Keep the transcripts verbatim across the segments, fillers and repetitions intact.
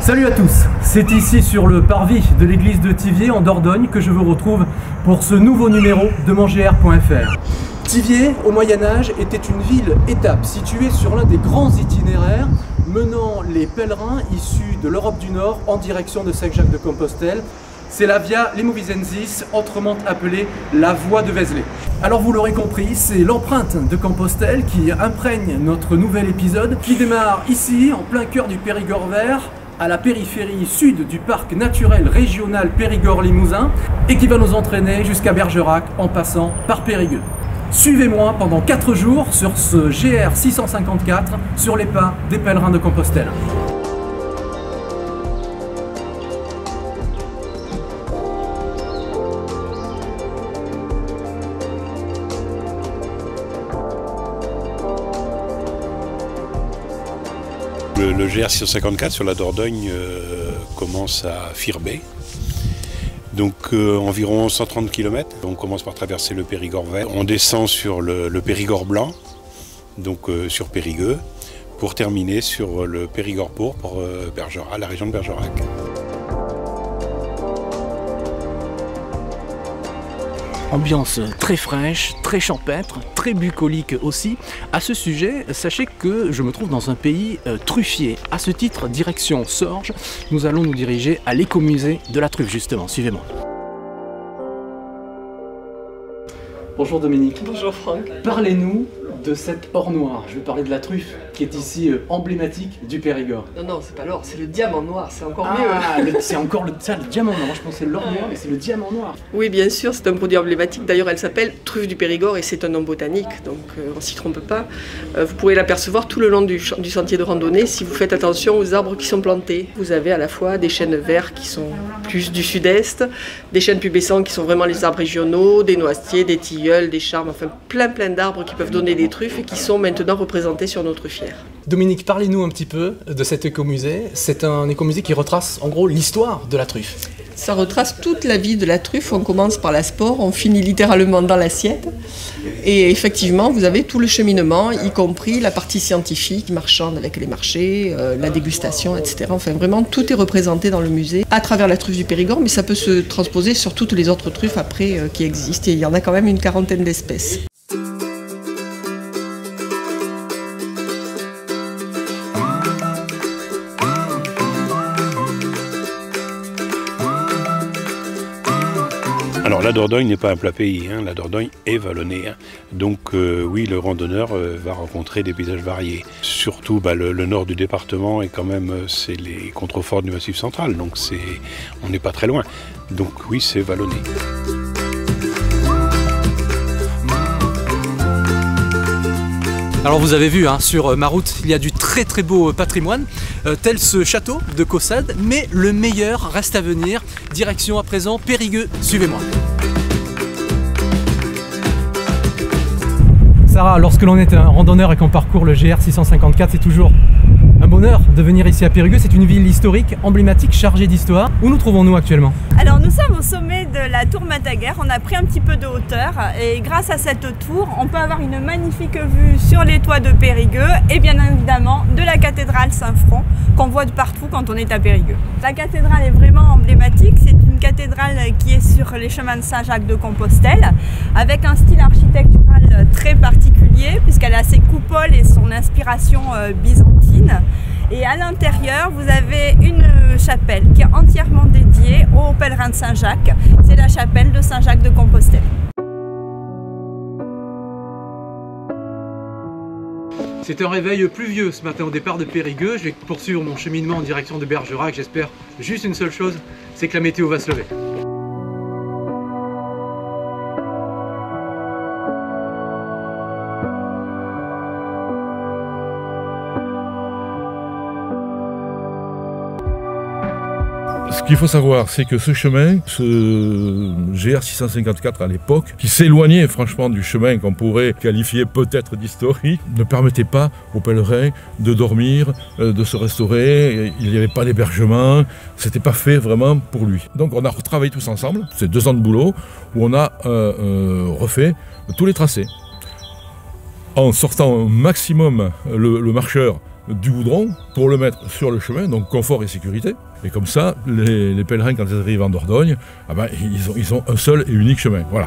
Salut à tous, c'est ici sur le parvis de l'église de Thiviers en Dordogne que je vous retrouve pour ce nouveau numéro de mon G R point F R. Thiviers, au Moyen-Âge, était une ville-étape située sur l'un des grands itinéraires menant les pèlerins issus de l'Europe du Nord en direction de Saint-Jacques-de-Compostelle. C'est la Via Lemovicensis, autrement appelée la Voie de Vézelay. Alors vous l'aurez compris, c'est l'empreinte de Compostelle qui imprègne notre nouvel épisode qui démarre ici, en plein cœur du Périgord vert, à la périphérie sud du parc naturel régional Périgord-Limousin et qui va nous entraîner jusqu'à Bergerac en passant par Périgueux. Suivez-moi pendant quatre jours sur ce G R six cent cinquante-quatre sur les pas des pèlerins de Compostelle. Le, le G R six cent cinquante-quatre sur la Dordogne euh, commence à Firbay, donc euh, environ cent trente kilomètres. On commence par traverser le Périgord vert, on descend sur le, le Périgord blanc, donc euh, sur Périgueux, pour terminer sur le Périgord pourpre, euh, Bergerac, la région de Bergerac. Ambiance très fraîche, très champêtre, très bucolique aussi. À ce sujet, sachez que je me trouve dans un pays euh, truffier. À ce titre, direction Sorges, nous allons nous diriger à l'écomusée de la truffe justement. Suivez-moi. Bonjour Dominique. Bonjour Franck. Parlez-nous de cette or noire. Je vais parler de la truffe qui est ici euh, emblématique du Périgord. Non, non, c'est pas l'or, c'est le diamant noir, c'est encore ah, mieux. C'est encore le, ça, le diamant noir. Je pensais l'or noir, mais c'est le diamant noir. Oui, bien sûr, c'est un produit emblématique. D'ailleurs, elle s'appelle truffe du Périgord et c'est un nom botanique, donc euh, on s'y trompe pas. Euh, vous pourrez l'apercevoir tout le long du, du sentier de randonnée si vous faites attention aux arbres qui sont plantés. Vous avez à la fois des chênes verts qui sont plus du sud-est, des chênes pubescents qui sont vraiment les arbres régionaux, des noisetiers, des tilleuls, des charmes, enfin plein plein d'arbres qui peuvent donner des truffes et qui sont maintenant représentés sur nos truffières. Dominique, parlez-nous un petit peu de cet écomusée. C'est un écomusée qui retrace en gros l'histoire de la truffe. Ça retrace toute la vie de la truffe. On commence par la spore, on finit littéralement dans l'assiette. Et effectivement, vous avez tout le cheminement, y compris la partie scientifique, marchande avec les marchés, euh, la dégustation, et cetera. Enfin, vraiment, tout est représenté dans le musée à travers la truffe du Périgord, mais ça peut se transposer sur toutes les autres truffes après euh, qui existent. Et il y en a quand même une quarantaine d'espèces. Alors la Dordogne n'est pas un plat pays, hein. La Dordogne est vallonnée, hein. Donc euh, oui, le randonneur euh, va rencontrer des paysages variés. Surtout bah, le, le nord du département est quand même, c'est les contreforts du Massif central, donc c'est, on n'est pas très loin. Donc oui, c'est vallonné. Alors vous avez vu, hein, sur ma route, il y a du très très beau patrimoine, euh, tel ce château de Caussade, mais le meilleur reste à venir. Direction à présent Périgueux, suivez-moi. Sarah, lorsque l'on est un randonneur et qu'on parcourt le G R six cent cinquante-quatre, c'est toujours un bonheur de venir ici à Périgueux. C'est une ville historique, emblématique, chargée d'histoire. Où nous trouvons-nous actuellement? Alors nous sommes au sommet de la tour Mataguer, on a pris un petit peu de hauteur et grâce à cette tour, on peut avoir une magnifique vue sur les toits de Périgueux et bien évidemment de la cathédrale Saint-Front qu'on voit de partout quand on est à Périgueux. La cathédrale est vraiment emblématique, c'est une cathédrale qui est sur les chemins de Saint-Jacques-de-Compostelle avec un style architectural très particulier puisqu'elle a ses coupoles et son inspiration byzantine. Et à l'intérieur, vous avez une chapelle qui est entièrement dédiée aux pèlerins de Saint-Jacques. C'est la chapelle de Saint-Jacques-de-Compostelle. C'est un réveil pluvieux ce matin au départ de Périgueux. Je vais poursuivre mon cheminement en direction de Bergerac. J'espère juste une seule chose, c'est que la météo va se lever. Ce qu'il faut savoir, c'est que ce chemin, ce G R six cent cinquante-quatre à l'époque, qui s'éloignait franchement du chemin qu'on pourrait qualifier peut-être d'historique, ne permettait pas aux pèlerins de dormir, de se restaurer. Il n'y avait pas d'hébergement, c'était pas fait vraiment pour lui. Donc on a retravaillé tous ensemble, c'est deux ans de boulot, où on a euh, euh, refait tous les tracés. En sortant au maximum le, le marcheur du goudron pour le mettre sur le chemin, donc confort et sécurité. Et comme ça, les, les pèlerins, quand ils arrivent en Dordogne, ah ben, ils, ont, ils ont un seul et unique chemin. Voilà.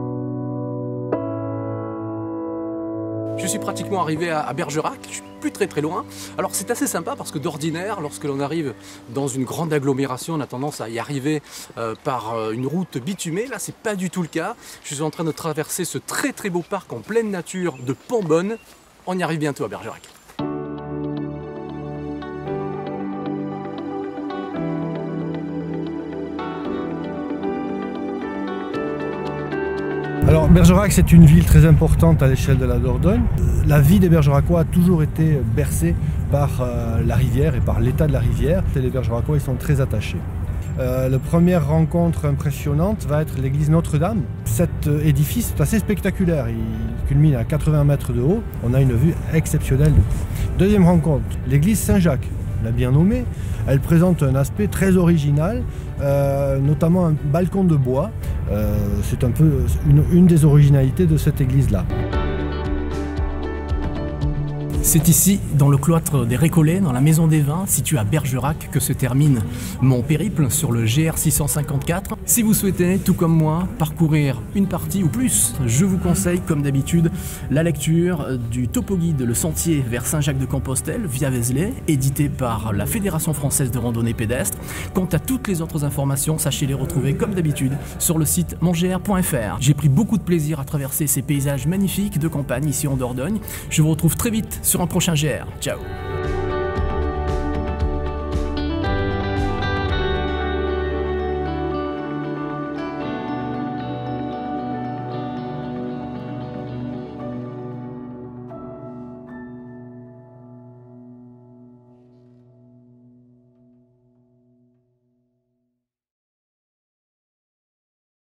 Je suis pratiquement arrivé à Bergerac, je suis plus très très loin. Alors c'est assez sympa parce que d'ordinaire, lorsque l'on arrive dans une grande agglomération, on a tendance à y arriver euh, par euh, une route bitumée. Là, c'est pas du tout le cas. Je suis en train de traverser ce très très beau parc en pleine nature de Pambonne. On y arrive bientôt à Bergerac. Alors Bergerac, c'est une ville très importante à l'échelle de la Dordogne. La vie des Bergeracois a toujours été bercée par euh, la rivière et par l'état de la rivière. Et les Bergeracois, ils sont très attachés. Euh, la première rencontre impressionnante va être l'église Notre-Dame. Cet euh, édifice est assez spectaculaire. Il culmine à quatre-vingts mètres de haut. On a une vue exceptionnelle. Deuxième rencontre, l'église Saint-Jacques. La bien nommée, elle présente un aspect très original, euh, notamment un balcon de bois. Euh, c'est un peu une, une des originalités de cette église-là. C'est ici, dans le cloître des Récollets, dans la Maison des Vins, située à Bergerac, que se termine mon périple sur le G R six cent cinquante-quatre. Si vous souhaitez, tout comme moi, parcourir une partie ou plus, je vous conseille, comme d'habitude, la lecture du topo-guide Le Sentier vers Saint-Jacques-de-Compostelle via Vézelay, édité par la Fédération Française de Randonnée Pédestre. Quant à toutes les autres informations, sachez les retrouver, comme d'habitude, sur le site mon G R point F R. J'ai pris beaucoup de plaisir à traverser ces paysages magnifiques de campagne ici en Dordogne. Je vous retrouve très vite sur un prochain G R. Ciao!